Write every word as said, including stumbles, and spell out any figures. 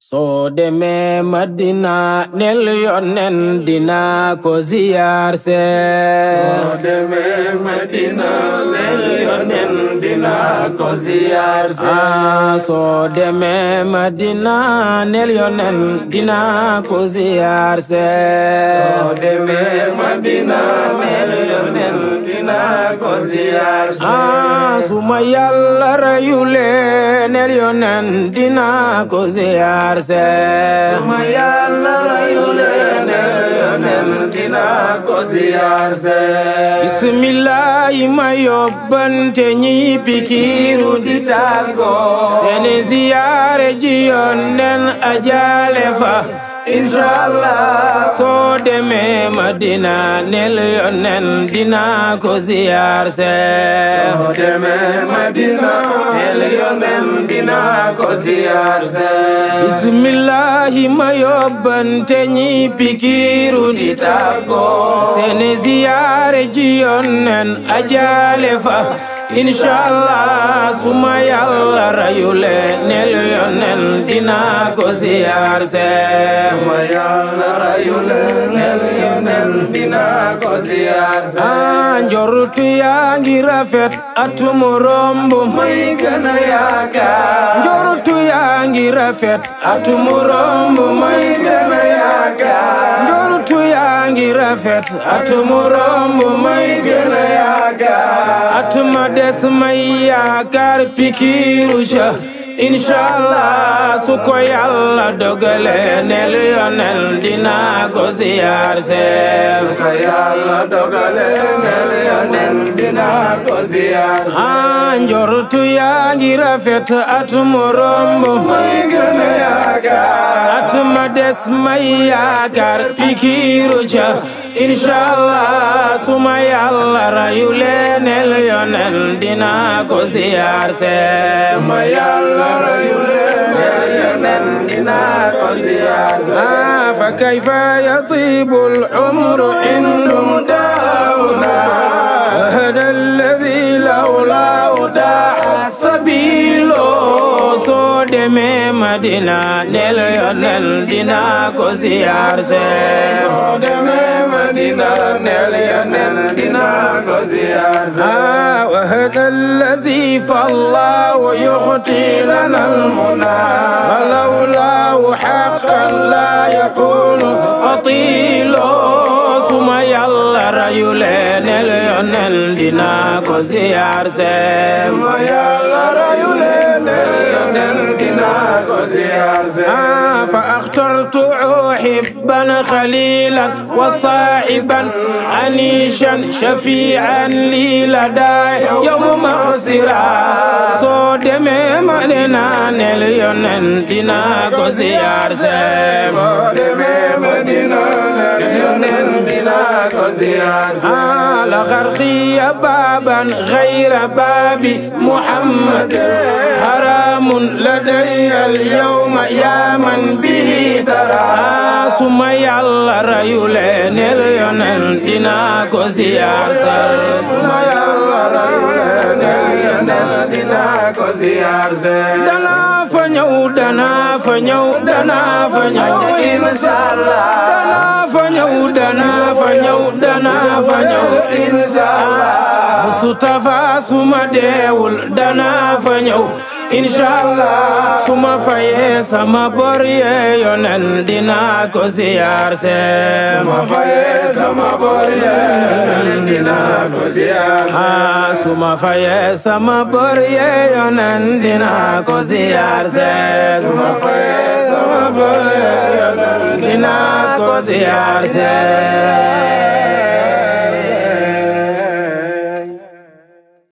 soo demee Madina nel yonen dina ko ziyaar see. soo demee Madina nel yonen dina ko ziyaar see. ah soo demee Madina nel yonen dina ko ziyaar see. soo demee Madina nel yonen dina ko ziyaar see. ah suma Yàlla rayulee nel yonen dina ko ziyaar see. suma Yàlla rayulee nel yonen dina ko ziyaar see. bismillahi ma yóbbante ñi pikiru di tàggoo. seeni ziyaare ji yonen ajaale fa. inshallah soo demee Madina nel yonen dina ko ziyaar see. soo demee Madina nel yonen dina ko ziyaar see. bismillahi ma yóbbante ñi pikiru di tàggoo. seeni ziyaare ji yonen ajaale fa. inshallah suma Yàlla rayule nel yonen dina ko ziyaar see. suma Yàlla rayule nel yonen dina ko ziyaar see. ah njortu yaa ngi rafet atum romb may gën a yaakaar. njortu yaa ngi rafet atum romb may gën a yaakaar. njortu yaa ngi rafet atum romb may gën a yaakaar. atuma des may yaakaar pikiru ca. inshallah su ko Yàlla dogale nel yonen dina ko ziyaar see. su ko Yàlla dogale nel yonen dina ko ziyaar see. ah njortu yaa ngi rafet atum romb may gën a yaakaar. atuma des may yaakaar pikiru ca. inshallah suma Yàlla rayule nel yonen dina ko ziyaar see. suma Yàlla rayule nel yonen dina ko ziyaar see. ah fa kayfa yatibu al-umru indum daawna hada alladhi lawlaahu daa sabilo. soo demee Madina nel yonen dina ko ziyaar see. soo demee Madina nel yonen dina ko ziyaar see. ah wa hada allazi fallahu yukhti lana al-muna walawlahu haqqan la yakunu fatilo. suma Yàlla rayule nel yonen dina ko ziyaar see. suma Yàlla rayule nel yonen dina ko ziyaar see. ah fa akhtartu uhibban khalilan wa sahiban anishan shafi'an li lada yawm masira. soo demee Madina nel yonen dina ko ziyaar see. soo demee Madina nel yonen dina ko ziyaar see. ah la gharqiya baban ghayra babi Muhammad haramun ladayya al-yawma ya man bihi dara. suma Yàlla rayule nel yonen dina ko ziyaar see. suma Yàlla rayule nel yonen dina ko ziyaar see. dana fa ñëw dana fa ñëw dana fa ñëw inshallah. dana fa ñëw dana fa ñëw dana fa ñëw inshallah. Mustafa suma deewul dana fa ñëw inshallah. suma faye sama bor ye yonen dina ko ziyaar see. suma faye sama bor ye yonen dina ko ziyaar see. ah suma faye sama bor ye yonen dina ko ziyaar see. suma faye sama bor ye yonen dina ko ziyaar see.